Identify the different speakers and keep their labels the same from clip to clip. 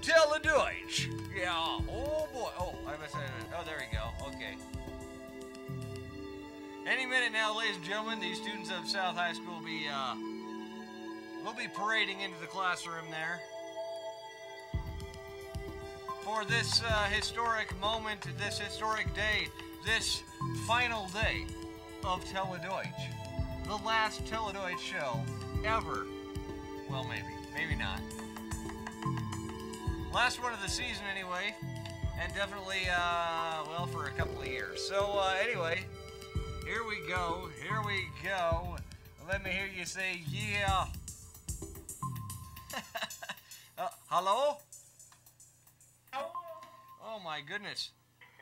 Speaker 1: Tele Deutsch. Yeah. Oh boy. Oh, I must say. Oh, there we go. Okay. Any minute now, ladies and gentlemen, the students of South High School will be parading into the classroom there for this historic moment, this historic day, this final day of Tele Deutsch. The last Tele Deutsch show ever. Well, maybe not. Last one of the season anyway, and definitely, well, for a couple of years. So, anyway, here we go. Let me hear you say, yeah. Hello?
Speaker 2: Hallo.
Speaker 1: Oh my goodness.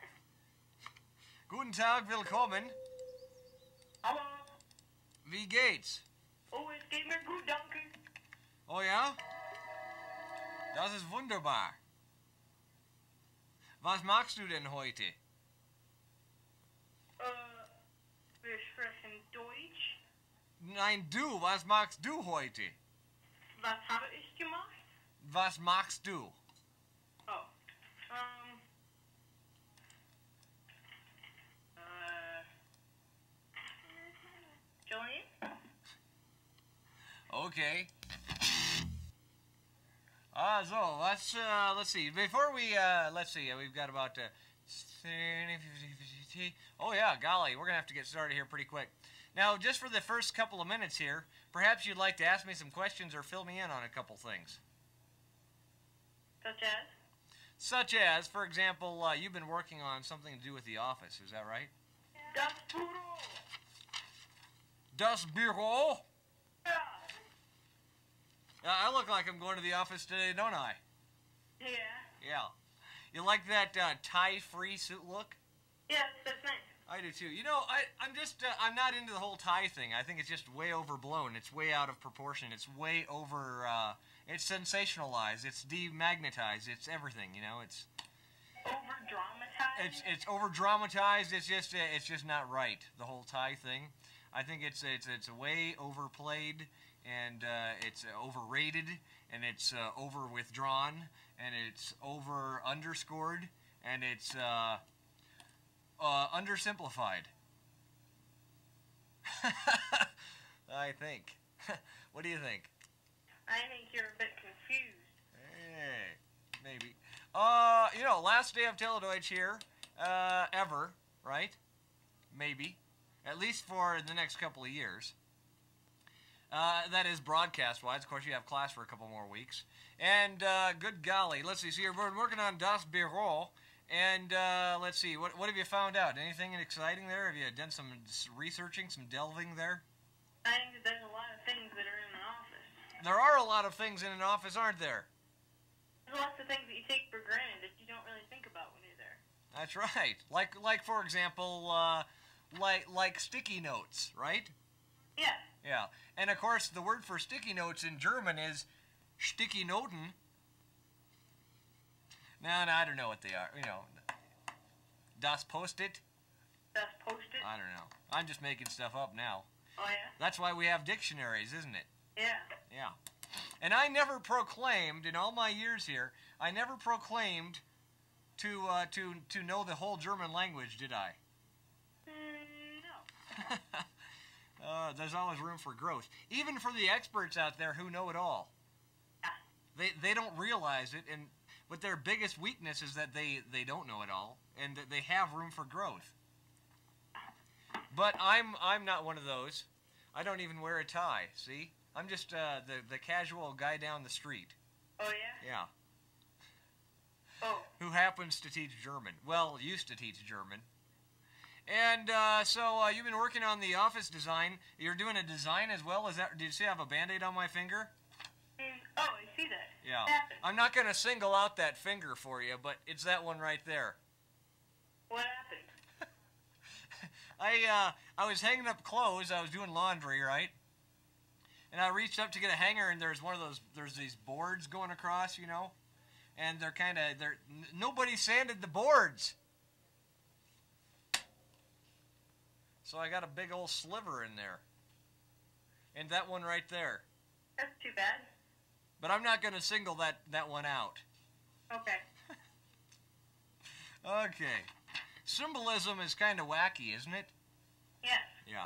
Speaker 1: Guten Tag, willkommen.
Speaker 2: Hallo.
Speaker 1: Wie geht's?
Speaker 2: Oh, es geht mir gut, danke.
Speaker 1: Oh ja? Das ist wunderbar. Was magst du denn heute?
Speaker 2: Wir sprechen Deutsch.
Speaker 1: Nein, du, was magst du heute?
Speaker 2: Was habe ich gemacht?
Speaker 1: Was magst du?
Speaker 2: Oh, Johnny?
Speaker 1: Okay. So, let's see. Before we, let's see, we've got about, oh yeah, golly, we're going to have to get started here pretty quick. Now, just for the first couple of minutes here, perhaps you'd like to ask me some questions or fill me in on a couple things.
Speaker 2: Such as?
Speaker 1: Such as, for example, you've been working on something to do with the office, is that right?
Speaker 2: Das Büro.
Speaker 1: Das Büro?
Speaker 2: Yeah.
Speaker 1: I look like I'm going to the office today, don't I?
Speaker 2: Yeah.
Speaker 1: Yeah. You like that tie-free suit look?
Speaker 2: Yes, that's nice.
Speaker 1: I do too. You know, I'm not into the whole tie thing. I think it's just way overblown. It's way out of proportion. It's way over, it's sensationalized. It's demagnetized. It's everything, you know. It's
Speaker 2: Over-dramatized?
Speaker 1: It's over-dramatized. It's just not right, the whole tie thing. I think it's way overplayed, and it's overrated, and it's over-withdrawn, and it's over-underscored, and it's undersimplified. I think. What do you think?
Speaker 2: I think you're a bit confused.
Speaker 1: Hey, maybe. You know, last day of Teledeutsch here, ever, right? Maybe. At least for the next couple of years. That is broadcast-wise. Of course, you have class for a couple more weeks. And, good golly, let's see. So you're working on Das Büro. And, let's see, what have you found out? Anything exciting there? Have you done some researching, some delving there?
Speaker 2: I think that there's a lot of things that are in an office.
Speaker 1: There are a lot of things in an office, aren't there?
Speaker 2: There's lots of things that you take for granted that you don't really think about when you're there.
Speaker 1: That's right. Like for example, like sticky notes, right?
Speaker 2: Yeah.
Speaker 1: Yeah. And, of course, the word for sticky notes in German is sticky Noten. No, I don't know what they are. You know, Das Post-it?
Speaker 2: Das Post-it?
Speaker 1: I don't know. I'm just making stuff up now.
Speaker 2: Oh, yeah?
Speaker 1: That's why we have dictionaries, isn't it?
Speaker 2: Yeah.
Speaker 1: Yeah. And I never proclaimed, in all my years here, I never proclaimed to know the whole German language, did I?
Speaker 2: No.
Speaker 1: There's always room for growth. Even for the experts out there who know it all.
Speaker 2: Yeah.
Speaker 1: They don't realize it, but their biggest weakness is that they don't know it all, and that they have room for growth. But I'm not one of those. I don't even wear a tie, see? I'm just the casual guy down the street.
Speaker 2: Oh, yeah?
Speaker 1: Yeah.
Speaker 2: Oh.
Speaker 1: Who happens to teach German. Well, used to teach German. And so you've been working on the office design. You're doing a design as well? Did you see I have a Band-Aid on my finger?
Speaker 2: Oh, I see that.
Speaker 1: Yeah.
Speaker 2: What happened?
Speaker 1: I'm not going to single out that finger for you, but it's that one right there.
Speaker 2: What happened?
Speaker 1: I was hanging up clothes. I was doing laundry, right? And I reached up to get a hanger, and there's these boards going across, you know? And nobody sanded the boards. So I got a big old sliver in there. And that one right there.
Speaker 2: That's too bad.
Speaker 1: But I'm not going to single that one out.
Speaker 2: Okay.
Speaker 1: Okay. Symbolism is kind of wacky, isn't it?
Speaker 2: Yes.
Speaker 1: Yeah.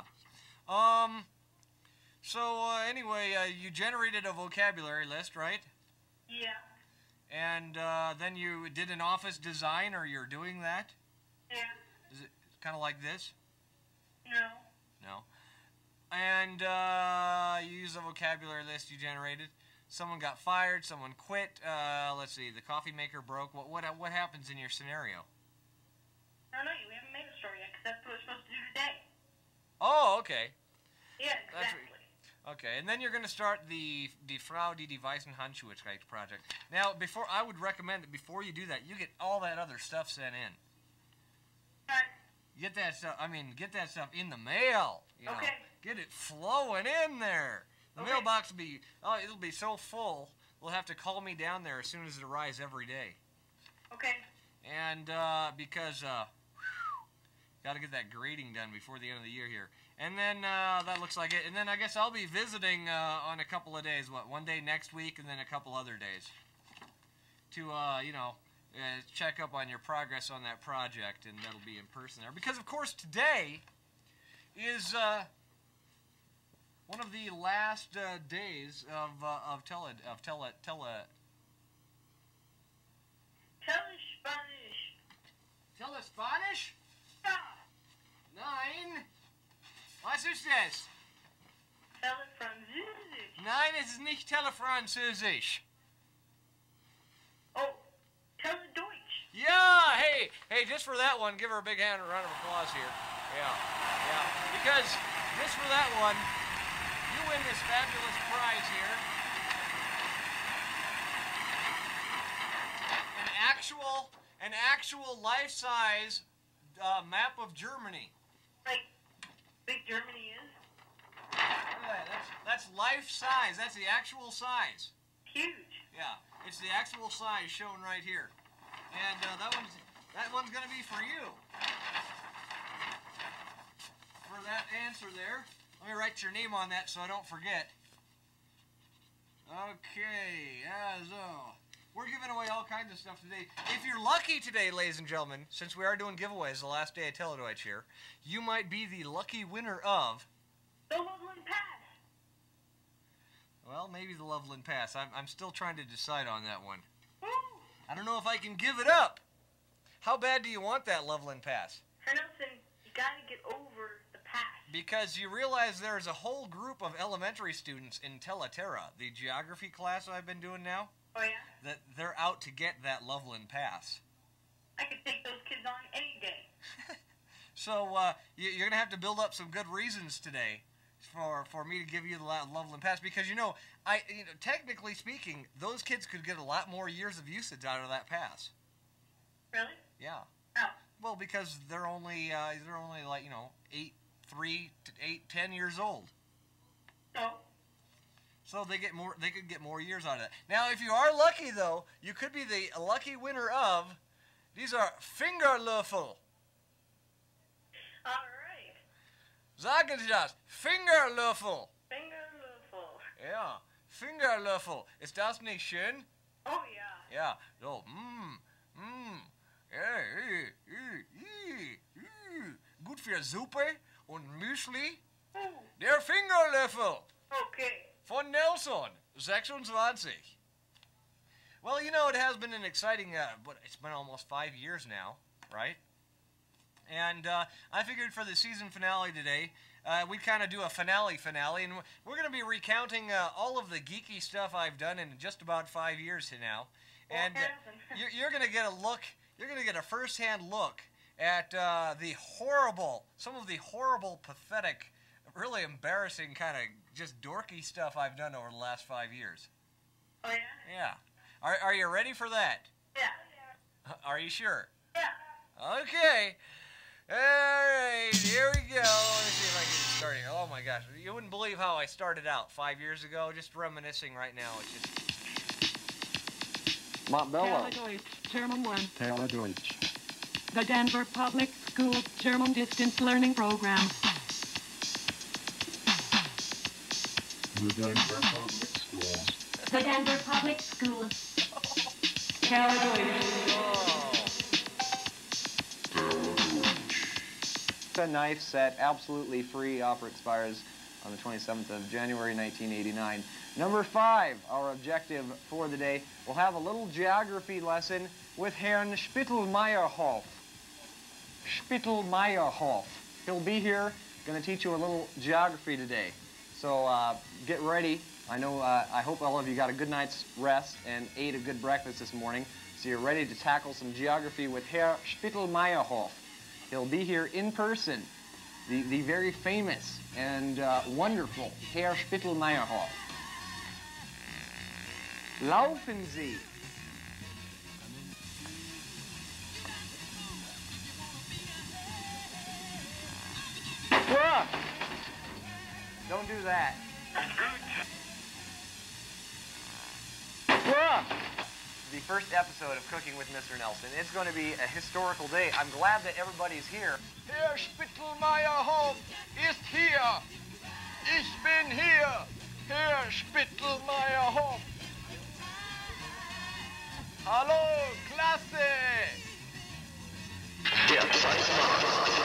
Speaker 1: So anyway, you generated a vocabulary list, right?
Speaker 2: Yeah.
Speaker 1: And then you did an office design, or you're doing that?
Speaker 2: Yeah.
Speaker 1: Is it kind of like this?
Speaker 2: No.
Speaker 1: No. And you use a vocabulary list you generated. Someone got fired. Someone quit. Let's see. The coffee maker broke. What happens in your scenario?
Speaker 2: I don't know. We haven't made a story yet, because that's what we're supposed to do today.
Speaker 1: Oh, okay.
Speaker 2: Yeah, exactly.
Speaker 1: Okay, and then you're going to start the Frau die Weißenhandschuhe project. Now, I would recommend that before you do that, you get all that other stuff sent in.
Speaker 2: All right.
Speaker 1: Get that stuff in the mail. You know.
Speaker 2: Okay.
Speaker 1: Get it flowing in there. The
Speaker 2: Okay.
Speaker 1: mailbox it'll be so full, we'll have to call me down there as soon as it arrives every day.
Speaker 2: Okay.
Speaker 1: And because got to get that grading done before the end of the year here. And then that looks like it. And then I guess I'll be visiting on a couple of days. One day next week, and then a couple other days to check up on your progress on that project, and that'll be in person there. Because of course today is one of the last days of Tele.
Speaker 2: Tele Spanish.
Speaker 1: Spanish?
Speaker 2: Ah.
Speaker 1: Nein. Was ist das?
Speaker 2: Tele Französisch.
Speaker 1: Nein, es ist nicht Telefranzösisch.
Speaker 2: Oh, Tele Deutsch.
Speaker 1: Yeah, hey, just for that one, give her a big round of applause here. Yeah. Because just for that one, you win this fabulous prize here. An actual life-size map of Germany.
Speaker 2: Like, big Germany is?
Speaker 1: Look at that. That's life-size. That's the actual size.
Speaker 2: Huge.
Speaker 1: Yeah, it's the actual size shown right here. And that one's going to be for you. For that answer there. Let me write your name on that so I don't forget. Okay, so we're giving away all kinds of stuff today. If you're lucky today, ladies and gentlemen, since we are doing giveaways the last day of Teledeutsch here, you might be the lucky winner of
Speaker 2: The Loveland Pass.
Speaker 1: Well, maybe the Loveland Pass. I'm still trying to decide on that one.
Speaker 2: Woo.
Speaker 1: I don't know if I can give it up. How bad do you want that Loveland Pass?
Speaker 2: Nelson, you gotta get over the pass.
Speaker 1: Because you realize there's a whole group of elementary students in Teleterra, the geography class I've been doing now,
Speaker 2: Oh, yeah?
Speaker 1: that they're out to get that Loveland Pass.
Speaker 2: I could take those kids on any day.
Speaker 1: So you're going to have to build up some good reasons today for me to give you the Loveland Pass, because technically speaking, those kids could get a lot more years of usage out of that pass.
Speaker 2: Really?
Speaker 1: Yeah.
Speaker 2: How?
Speaker 1: Well, because they're only like 10 years old. So they could get more years out of that. Now, if you are lucky though, you could be the lucky winner of these are Fingerlöffel.
Speaker 2: All right.
Speaker 1: Sagen Sie das. Fingerlöffel.
Speaker 2: Fingerlöffel.
Speaker 1: Ja, Fingerlöffel. Ist das nicht schön?
Speaker 2: Oh, yeah.
Speaker 1: Ja, so, gut für Suppe und Müsli.
Speaker 2: Ooh.
Speaker 1: Der Fingerlöffel
Speaker 2: Okay.
Speaker 1: von Nelson, 26. Well, it has been an exciting, it's been almost 5 years now, right? And I figured for the season finale today, we'd kind of do a finale, and we're going to be recounting all of the geeky stuff I've done in just about 5 years to now. And you're going to get a first-hand look at some of the horrible, pathetic, really embarrassing kind of just dorky stuff I've done over the last 5 years.
Speaker 2: Oh, yeah?
Speaker 1: Yeah. Are you ready for that?
Speaker 2: Yeah.
Speaker 1: Are you sure?
Speaker 2: Yeah.
Speaker 1: Okay. All right, here we go. Let me see if I can get it started. Oh my gosh, you wouldn't believe how I started out 5 years ago. Just reminiscing right now. It's just
Speaker 3: Montbello.
Speaker 4: Teledeutsch, German 1.
Speaker 3: Teledeutsch.
Speaker 4: The Denver Public Schools German Distance Learning Program.
Speaker 3: The Denver Public Schools.
Speaker 4: The Denver Public Schools. Tele Deutsch.
Speaker 3: A knife set absolutely free. Offer expires on the 27th of January 1989. Number 5, our objective for the day. We'll have a little geography lesson with Herrn Spittelmeyerhof. Spittelmeyerhof. He'll be here, going to teach you a little geography today. So get ready. I hope all of you got a good night's rest and ate a good breakfast this morning. So you're ready to tackle some geography with Herr Spittelmeyerhof. He'll be here in person, the very famous and wonderful Herr Spittelmeyerhof. Laufen Sie! Whoa! Don't do that. Whoa! The first episode of Cooking with Mr. Nelson. It's going to be a historical day. I'm glad that everybody's here. Herr Spittelmeyerhof ist hier. Ich bin hier. Herr Spittelmeyerhof. Hallo, Klasse. Der Zeitmann.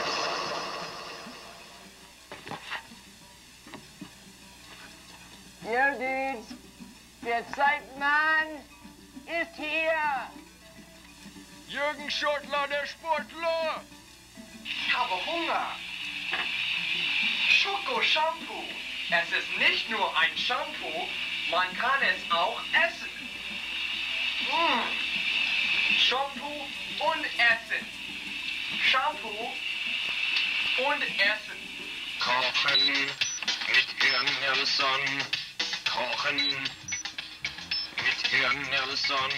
Speaker 3: Hier, dudes. Der Zeitmann ist hier! Jürgen Schottler, der Sportler! Ich habe Hunger! Schoko-Shampoo! Es ist nicht nur ein Shampoo, man kann es auch essen! Shampoo und Essen! Shampoo und Essen!
Speaker 5: Kochen mit Herrn Nelson! Kochen! Mit Herrn Nelson.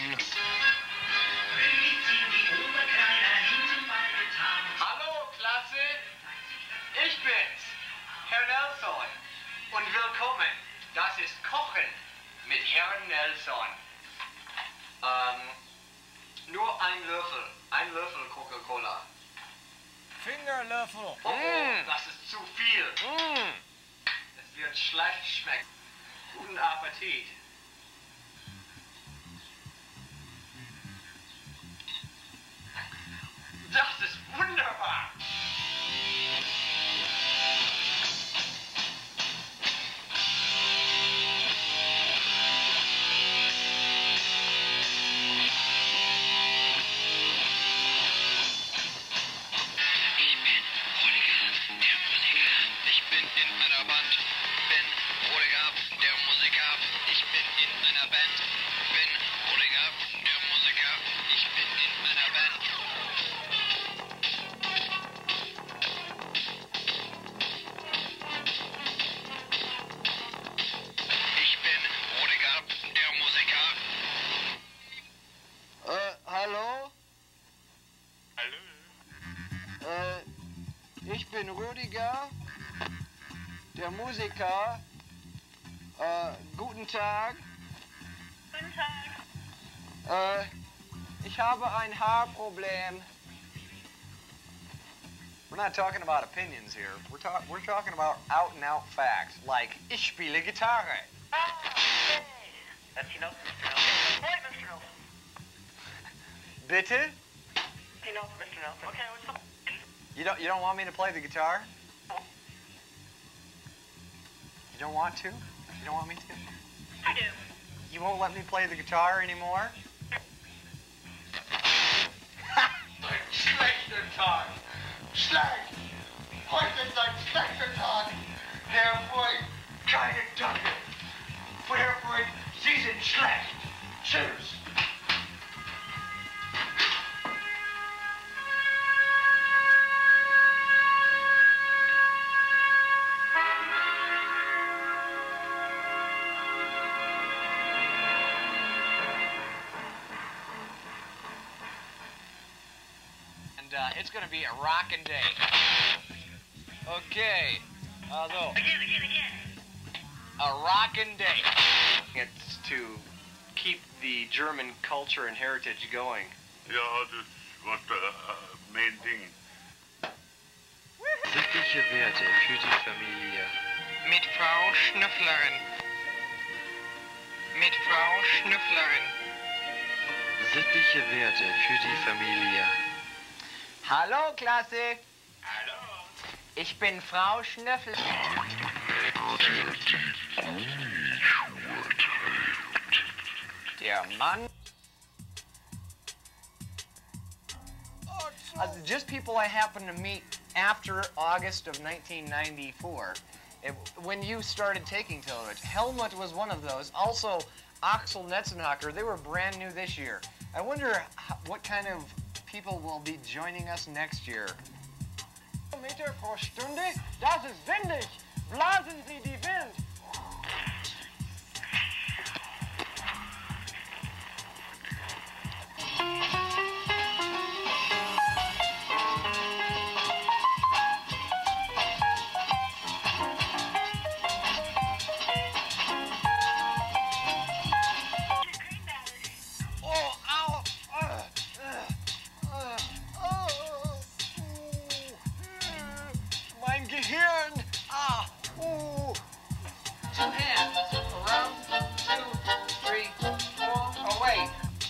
Speaker 3: Hallo, Klasse. Ich bin's, Herr Nelson. Und willkommen. Das ist Kochen mit Herrn Nelson. Nur ein Löffel. Ein Löffel Coca-Cola.
Speaker 1: Fingerlöffel.
Speaker 3: Oh, das ist zu viel. Es wird schlecht schmecken. Guten Appetit. Das ist wunderbar!
Speaker 5: Ich bin in einer Band. Bin Rodiger, der Musiker. Ich bin in einer Band. Bin Rodiger, der Musiker. Ich bin in einer Band. Ich bin Rodiger, der Musiker.
Speaker 3: Hallo?
Speaker 5: Hallo?
Speaker 3: Ich bin Rüdiger, der Musiker. Guten Tag.
Speaker 2: Guten Tag.
Speaker 3: Ich habe ein Haarproblem. We're not talking about opinions here. We're talking about out and out facts, like ich spiele Gitarre.
Speaker 2: Ah, hey. That's you know, Mr. Nelson. Boy, Mr. Nelson.
Speaker 3: Bitte?
Speaker 2: You know, Mr. Nelson. Okay, what's up?
Speaker 3: You don't want me to play the guitar? You don't want to? You don't want me to?
Speaker 2: I do.
Speaker 3: You won't let me play the guitar anymore?
Speaker 6: Schlechter Tag. Schlecht. Heute ist ein schlechter Tag. Herr Freund, keine Danke. Herr Freund, Sie sind schlecht. Tschüss.
Speaker 3: It's going to be a rockin' day. Okay, so
Speaker 2: Again.
Speaker 3: a rockin' day. It's to keep the German culture and heritage going.
Speaker 6: Ja, das war mein Ding.
Speaker 5: Sittliche Werte für die Familie. Mit Frau Schnüfflerin. Mit Frau Schnüfflerin.
Speaker 7: Sittliche Werte für die Familie.
Speaker 8: Hallo, Klasse.
Speaker 6: Hallo.
Speaker 8: Ich bin Frau Schnüffel. Der Mann. Just people I happened to meet after August of 1994, when you started taking Tele. Helmut was one of those. Also, Axel Netzenhocker, they were brand new this year. I wonder what kind of people will be joining us next year. Meter pro Stunde, das ist windig. Blasen Sie die Wind. Mein Gehirn! Two hands. Around, 2, 3, 4. Away.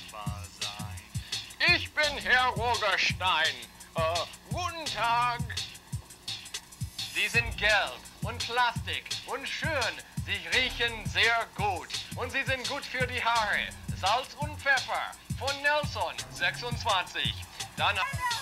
Speaker 8: Ich bin Herr Rogerstein. Guten Tag. Sie sind gelb und Plastik und schön. Sie riechen sehr gut. Und sie sind gut für die Haare. Salz und Pfeffer. Von Nelson, 26. Dann...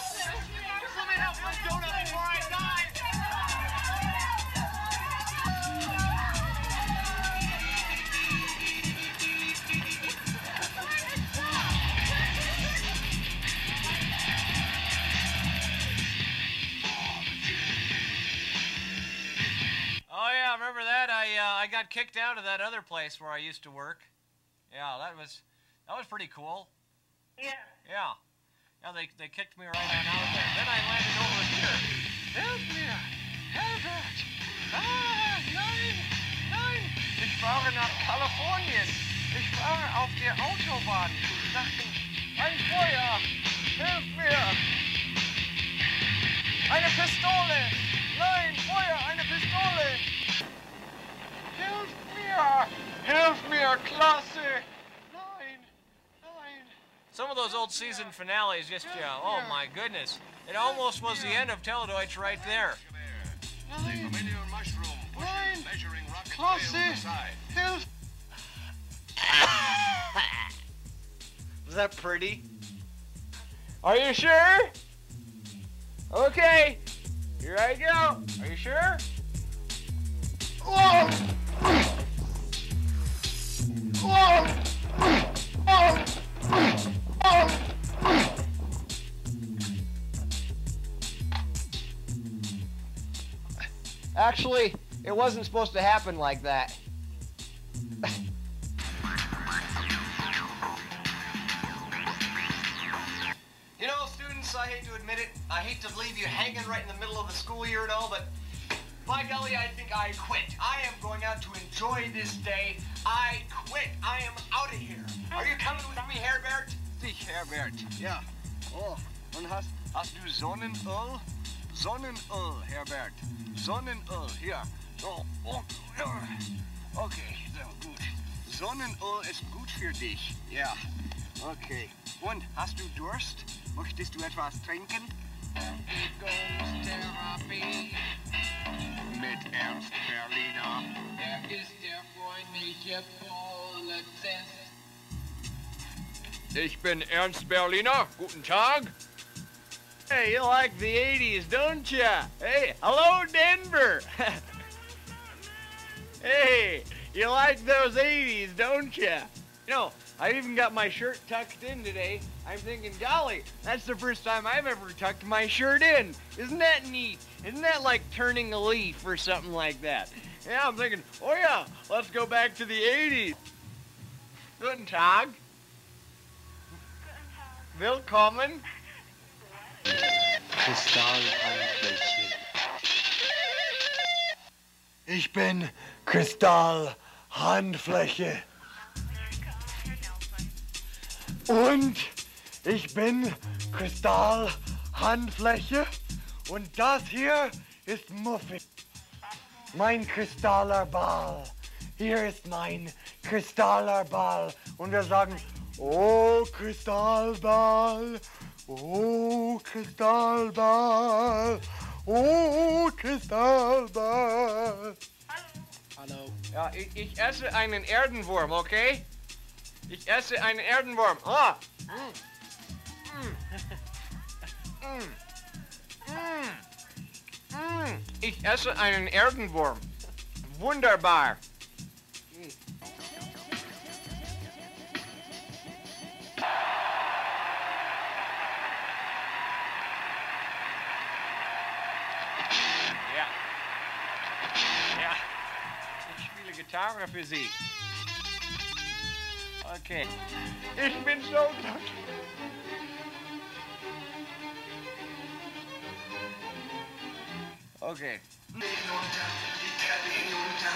Speaker 1: Oh yeah, remember that? I got kicked out of that other place where I used to work. Yeah, that was pretty cool.
Speaker 2: Yeah.
Speaker 1: Yeah. Yeah, they kicked me right on out of there. Then I landed over here. Help me! Herbert! Nein! Nein! Ich fahre nach Kalifornien. Ich fahre auf der Autobahn. Ein Feuer! Hilf mir! Eine Pistole! Nein, Feuer! Eine Pistole! Hilf mir! Hilf mir, Klasse! Some of those old season finales just, oh my goodness. It almost was the end of Teledeutsch right there. Was that pretty? Are you sure? Okay, here I go. Are you sure? Whoa! Whoa! Oh! Actually, it wasn't supposed to happen like that. You know, students, I hate to admit it, I hate to leave you hanging right in the middle of the school year and all, but by golly, I think I quit. I am going out to enjoy this day. I quit. I am out of here. Are you coming with me, Herbert?
Speaker 9: Dich, Herbert. Ja. Oh, und hast du Sonnenöl? Sonnenöl, Herbert. Sonnenöl, hier. So. Oh, ja. Okay, so gut. Sonnenöl ist gut für dich. Ja. Okay. Und hast du Durst? Möchtest du etwas trinken?
Speaker 5: Therapie
Speaker 9: Mit Ernst Berliner.
Speaker 5: ist der freundliche Polizist.
Speaker 1: Ich bin Ernst Berliner. Guten Tag. Hey, you like the 80s, don't ya? Hey, hello, Denver. Hey, you like those 80s, don't ya? You know, I even got my shirt tucked in today. I'm thinking, golly, that's the first time I've ever tucked my shirt in. Isn't that neat? Isn't that like turning a leaf or something like that? Yeah, I'm thinking, oh yeah, let's go back to the 80s. Guten Tag. Willkommen.
Speaker 6: Kristallhandfläche. Ich bin Kristallhandfläche. Und ich bin Kristallhandfläche. Und das hier ist Muffin. Mein kristaller Ball. Hier ist mein kristaller Ball. Und wir sagen,
Speaker 9: Oh, Kristallball. Oh, Kristallball. Oh, Kristallball.
Speaker 8: Hallo. Ja, ich esse einen Erdenwurm, okay? Ich esse einen Erdenwurm. Ah. Ich esse einen Erdenwurm. Wunderbar. Ja. Ja. Ich spiele Gitarre für Sie. Okay. Ich bin so dankbar. Okay.
Speaker 9: Hinunter, die Treppe hinunter.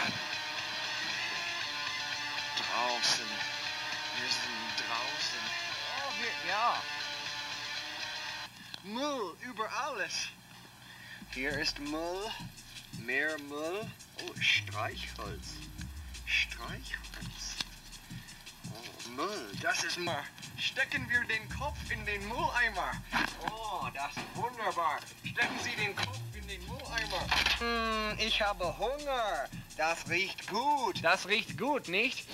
Speaker 9: Draußen. Wir sind draußen.
Speaker 8: Oh, ja.
Speaker 9: Müll über alles. Hier ist Müll. Mehr Müll. Oh, Streichholz. Streichholz. Oh, Müll. Das ist mal. Stecken wir den Kopf in den Mülleimer. Oh, das ist wunderbar. Stecken Sie den Kopf in den Mülleimer. Ich habe Hunger. Das riecht gut.
Speaker 8: Das riecht gut, nicht?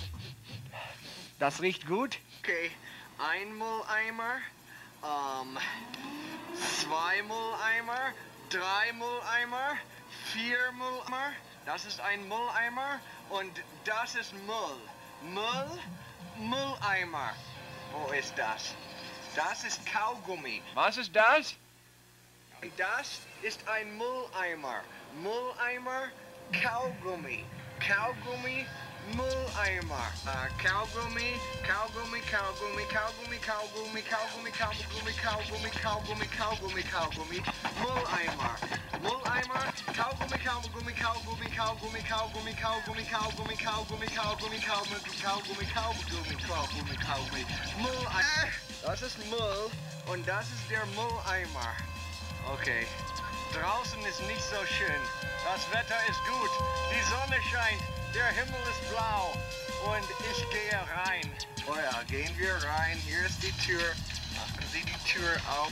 Speaker 8: Das riecht gut?
Speaker 9: Okay, ein Mülleimer, 2 Mülleimer, 3 Mülleimer, 4 Mülleimer. Das ist ein Mülleimer und das ist Müll. Mülleimer. Wo ist das? Das ist Kaugummi.
Speaker 8: Was ist das?
Speaker 9: Das ist ein Mülleimer. Mülleimer, Kaugummi. Kaugummi, Mülleimer. Kaugummi, Kaugummi, Kaugummi, Kaugummi, Kaugummi, Kaugummi, Kaugummi, Kaugummi, Kaugummi, Kaugummi, Kaugummi, Mülleimer. Mülleimer, Kaugummi, Kaugummi, Kaugummi, Kaugummi, Kaugummi, Kaugummi, Kaugummi, Kaugummi, Kaugummi, Kaugummi, Kaugummi, Kaugummi, Kaugummi, Mülleimer. Das ist Müll und das ist der Mülleimer. Okay. Draußen ist nicht so schön. Das Wetter ist gut. Die Sonne scheint. Der Himmel ist blau. Und ich gehe rein. Oh ja, gehen wir rein. Hier ist die Tür. Machen Sie die Tür auf.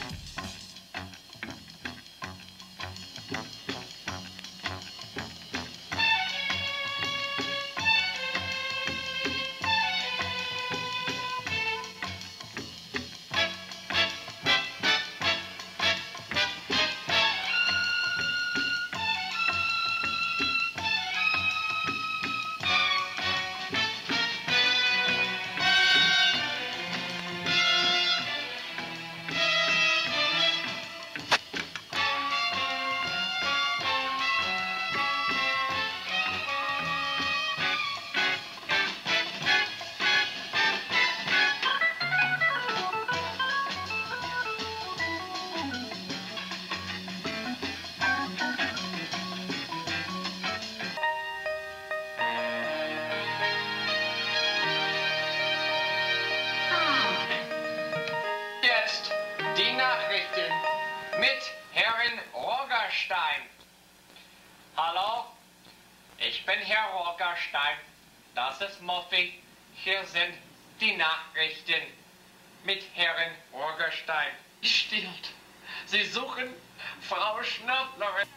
Speaker 8: Jetzt die Nachrichten mit Herrn Rogerstein. Hallo, ich bin Herr Rogerstein. Das ist Moffi. Hier sind die Nachrichten mit Herrn Rogerstein. Stimmt. Sie suchen Frau Schnablerin.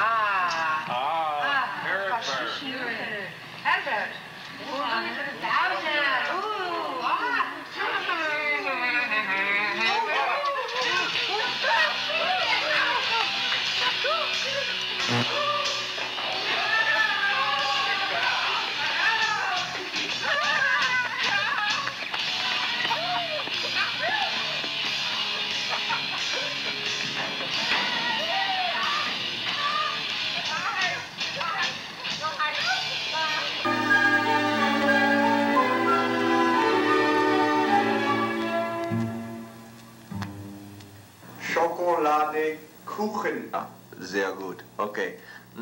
Speaker 8: Herbert.
Speaker 2: Herbert.
Speaker 10: Schokolade, Kuchen. Ah, sehr gut. Okay.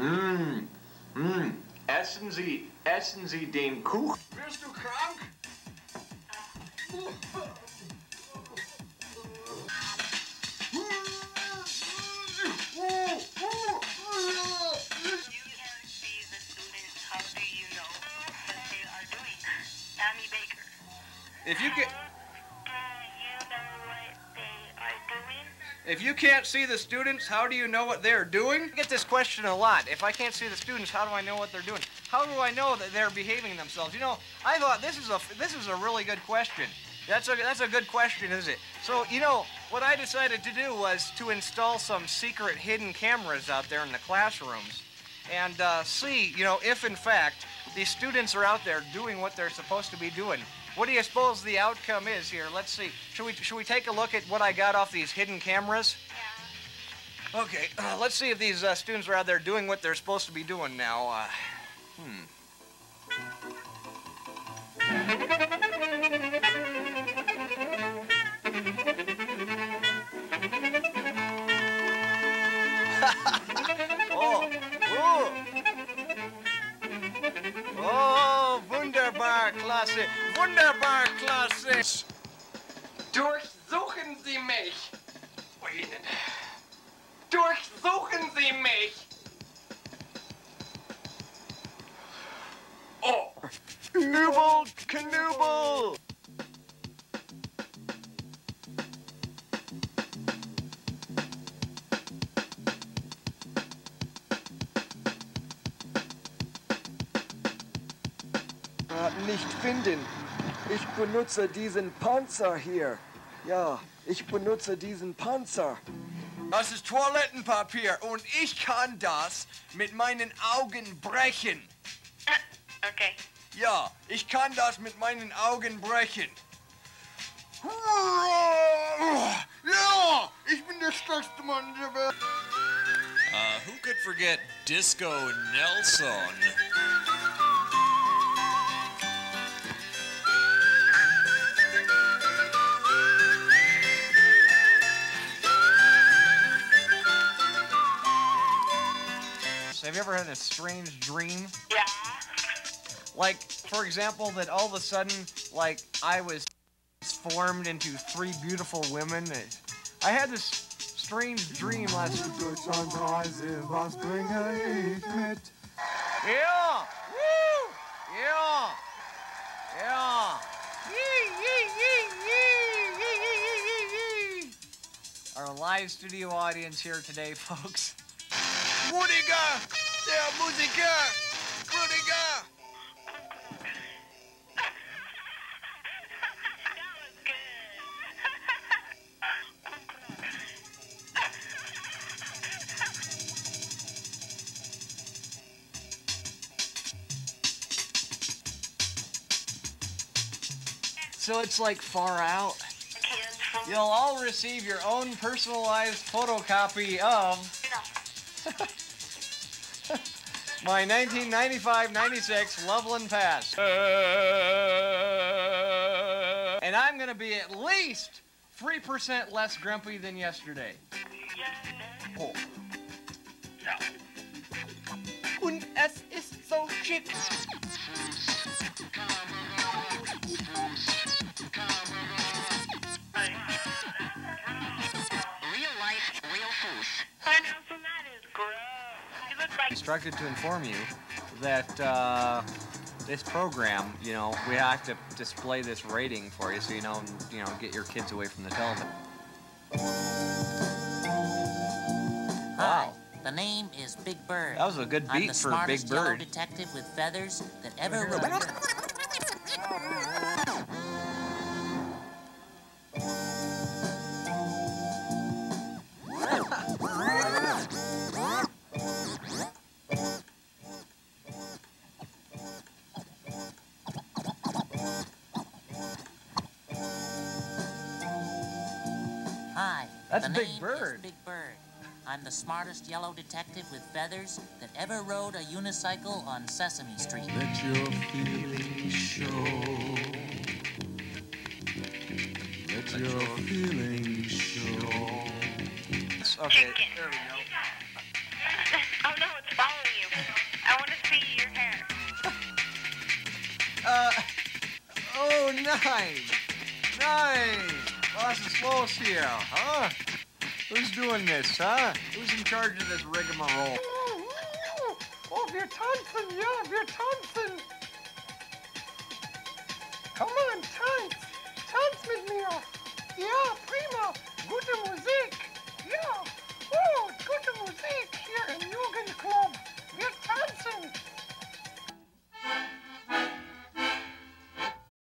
Speaker 10: Essen Sie den Kuchen.
Speaker 9: Bist du krank?
Speaker 2: If
Speaker 8: If you can,
Speaker 2: you know what they are doing?
Speaker 8: if you can't see the students, how do you know what they're doing? I get this question a lot. If I can't see the students, how do I know what they're doing? How do I know that they're behaving themselves? You know, I thought this is a really good question. That's a good question, is it? So, you know, what I decided to do was to install some secret hidden cameras out there in the classrooms and see, you know, if in fact these students are out there doing what they're supposed to be doing. What do you suppose the outcome is here? Let's see. Should we take a look at what I got off these hidden cameras? Yeah. Okay, let's see if these students are out there doing what they're supposed to be doing now. Oh, wunderbar, klasse, wunderbar, klasse.
Speaker 11: Durchsuchen Sie mich! Durchsuchen Sie mich!
Speaker 9: Oh! Übel Knübel! Nicht finden. Ich benutze diesen Panzer hier. Ja, ich benutze diesen Panzer.
Speaker 12: Das ist Toilettenpapier und ich kann das mit meinen Augen brechen.
Speaker 2: Okay.
Speaker 12: Ja, ich kann das mit meinen Augen brechen.
Speaker 9: Ja, ich bin der stärkste Mann der Welt.
Speaker 1: Who could forget Disco Nelson?
Speaker 8: Have you ever had a strange dream?
Speaker 2: Yeah.
Speaker 8: Like, for example, that all of a sudden, like, I was formed into three beautiful women. I had this strange dream last night. Yeah! Woo! Yeah! Yeah! Yee, yee, yee, yee, yee, yee, yee, yee. Our live studio audience here today, folks.
Speaker 12: Musiker! Der Musiker! Musiker!
Speaker 8: So it's like far out. You'll all receive your own personalized photocopy of my 1995-96 Loveland Pass. And I'm going to be at least 3% less grumpy than yesterday. Oh. Und es ist so schick. Instructed to inform you that this program, you know, we have to display this rating for you, so you know, get your kids away from the television.
Speaker 13: Hi, the name is Big Bird.
Speaker 8: That was a good beat for Big Bird.
Speaker 13: I'm the smartest yellow detective with feathers that ever rode. Hi,
Speaker 8: That's
Speaker 13: the
Speaker 8: Big
Speaker 13: name
Speaker 8: Bird.
Speaker 13: is Big Bird. I'm the smartest yellow detective with feathers that ever rode a unicycle on Sesame Street.
Speaker 14: Let your feelings show. Let your feelings show.
Speaker 8: Okay, there we go.
Speaker 2: Oh no, it's following you. I want to see your hair.
Speaker 8: Oh, nice. Nice. Well, that's a slow here, huh? Who's doing this, huh? Who's in charge of this rigmarole?
Speaker 9: Oh, wir tanzen, ja, wir tanzen. Come on, tanz.
Speaker 15: tanzt mit mir. Ja, prima. Gute Musik. Ja. Oh, gute Musik hier im Jugendclub. Wir tanzen.